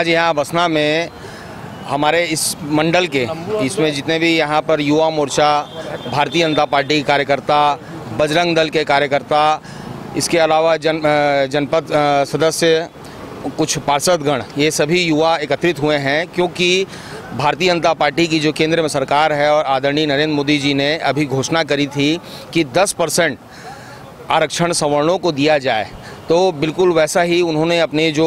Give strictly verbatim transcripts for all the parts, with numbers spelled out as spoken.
आज यहाँ बसना में हमारे इस मंडल के इसमें जितने भी यहाँ पर युवा मोर्चा, भारतीय जनता पार्टी के कार्यकर्ता, बजरंग दल के कार्यकर्ता, इसके अलावा जन जनपद सदस्य, कुछ पार्षदगण, ये सभी युवा एकत्रित हुए हैं क्योंकि भारतीय जनता पार्टी की जो केंद्र में सरकार है और आदरणीय नरेंद्र मोदी जी ने अभी घोषणा करी थी कि दस परसेंट आरक्षण सवर्णों को दिया जाए, तो बिल्कुल वैसा ही उन्होंने अपने जो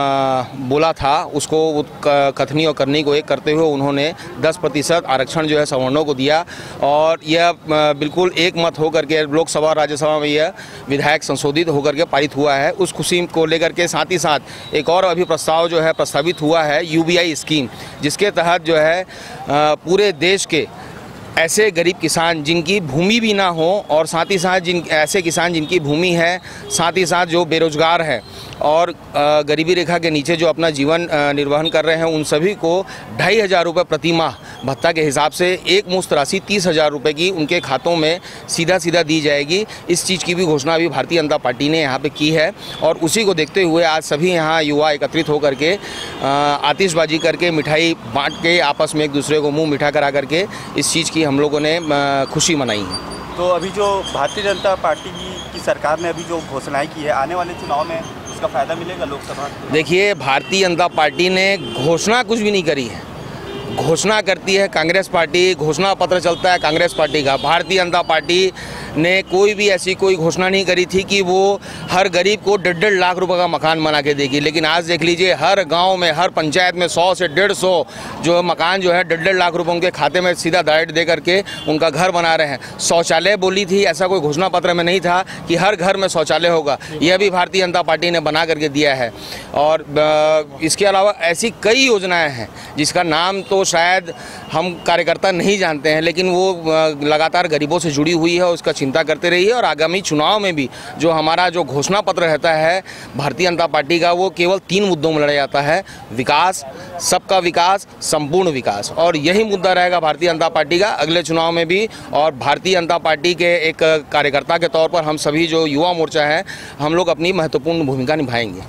बोला था उसको कथनी और करनी को एक करते हुए उन्होंने दस प्रतिशत आरक्षण जो है सवर्णों को दिया। और यह बिल्कुल एक मत होकर के लोकसभा और राज्यसभा में यह विधायक संशोधित होकर के पारित हुआ है। उस खुशी को लेकर के साथ ही साथ एक और अभी प्रस्ताव जो है प्रस्तावित हुआ है यू बी आई स्कीम, जिसके तहत जो है पूरे देश के ऐसे गरीब किसान जिनकी भूमि भी ना हो और साथ ही साथ जिन ऐसे किसान जिनकी भूमि है, साथ ही साथ जो बेरोजगार है और गरीबी रेखा के नीचे जो अपना जीवन निर्वहन कर रहे हैं, उन सभी को ढाई हज़ार रुपये प्रति माह भत्ता के हिसाब से एक मुश्त राशि तीस हज़ार रुपये की उनके खातों में सीधा सीधा दी जाएगी। इस चीज़ की भी घोषणा अभी भारतीय जनता पार्टी ने यहाँ पे की है और उसी को देखते हुए आज सभी यहाँ युवा एकत्रित होकर के आतिशबाजी करके, मिठाई बांट के, आपस में एक दूसरे को मुँह मीठा करा करके इस चीज़ की हम लोगों ने खुशी मनाई है। तो अभी जो भारतीय जनता पार्टी की, की सरकार ने अभी जो घोषणाएं की है, आने वाले चुनाव में इसका फायदा मिलेगा लोकसभा? देखिए, भारतीय जनता पार्टी ने घोषणा कुछ भी नहीं करी है। घोषणा करती है कांग्रेस पार्टी, घोषणा पत्र चलता है कांग्रेस पार्टी का। भारतीय जनता पार्टी ने कोई भी ऐसी कोई घोषणा नहीं करी थी कि वो हर गरीब को डेढ़ डेढ़ लाख रुपए का मकान बना के देगी। लेकिन आज देख लीजिए, हर गांव में, हर पंचायत में सौ से डेढ़ सौ जो मकान जो है डेढ़ डेढ़ लाख रुपए उनके खाते में सीधा डायरेक्ट दे करके उनका घर बना रहे हैं। शौचालय बोली थी, ऐसा कोई घोषणा पत्र में नहीं था कि हर घर में शौचालय होगा, यह भी भारतीय जनता पार्टी ने बना करके दिया है। और इसके अलावा ऐसी कई योजनाएँ हैं जिसका नाम तो शायद हम कार्यकर्ता नहीं जानते हैं, लेकिन वो लगातार गरीबों से जुड़ी हुई है, उसका चिंता करते रहिए। और आगामी चुनाव में भी जो हमारा जो घोषणा पत्र रहता है भारतीय जनता पार्टी का, वो केवल तीन मुद्दों में लड़ा जाता है: विकास, सबका विकास, संपूर्ण विकास। और यही मुद्दा रहेगा भारतीय जनता पार्टी का अगले चुनाव में भी। और भारतीय जनता पार्टी के एक कार्यकर्ता के तौर पर हम सभी जो युवा मोर्चा है, हम लोग अपनी महत्वपूर्ण भूमिका निभाएंगे।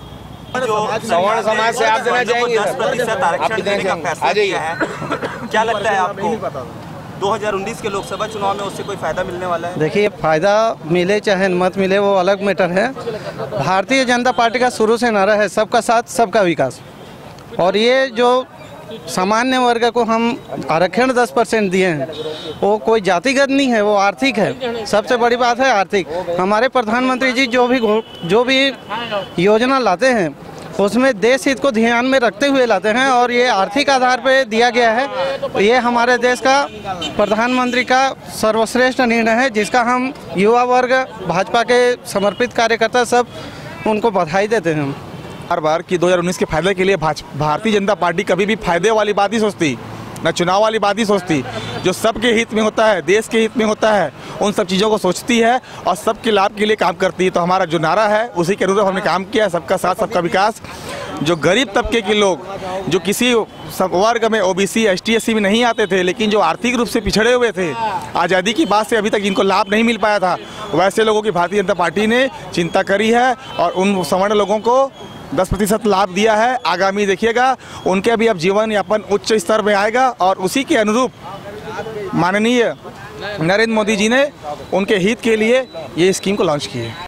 सवर्ण समाज से आप देना चाहेंगे दस प्रतिशत आरक्षण देने का फैसला किया है, क्या लगता है आपको दो हज़ार उन्नीस के लोकसभा चुनाव में उससे कोई फायदा मिलने वाला है? देखिए, फायदा मिले चाहे मत मिले वो अलग मैटर है। भारतीय जनता पार्टी का शुरू से नारा है सबका साथ सबका विकास। और ये जो सामान्य वर्ग को हम आरक्षण दस परसेंट दिए हैं, वो कोई जातिगत नहीं है, वो आर्थिक है। सबसे बड़ी बात है आर्थिक। हमारे प्रधानमंत्री जी जो भी जो भी योजना लाते हैं उसमें देश हित को ध्यान में रखते हुए लाते हैं और ये आर्थिक आधार पर दिया गया है। ये हमारे देश का प्रधानमंत्री का सर्वश्रेष्ठ निर्णय है, जिसका हम युवा वर्ग, भाजपा के समर्पित कार्यकर्ता सब उनको बधाई देते हैं। बार बार कि दो हज़ार उन्नीस के फायदे के लिए भारतीय जनता पार्टी कभी भी फायदे वाली बात ही सोचती, न चुनाव वाली बात ही सोचती। जो सबके हित में होता है, देश के हित में होता है, उन सब चीज़ों को सोचती है और सबके लाभ के लिए काम करती है। तो हमारा जो नारा है उसी के अनुरूप हमने काम किया, सबका साथ सबका विकास। जो गरीब तबके के लोग जो किसी वर्ग में, O B C, S T, S C में नहीं आते थे, लेकिन जो आर्थिक रूप से पिछड़े हुए थे, आज़ादी की बाद से अभी तक जिनको लाभ नहीं मिल पाया था, वैसे लोगों की भारतीय जनता पार्टी ने चिंता करी है और उन सवर्ण लोगों को दस प्रतिशत लाभ दिया है। आगामी देखिएगा उनके भी अब जीवन यापन उच्च स्तर में आएगा और उसी के अनुरूप माननीय नरेंद्र मोदी जी ने उनके हित के लिए ये स्कीम को लॉन्च की है।